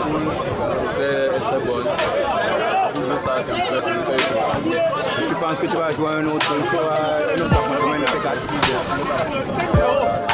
C'est très bon. Ça, c'est intéressant. Tu penses que tu vas jouer un autre appartement de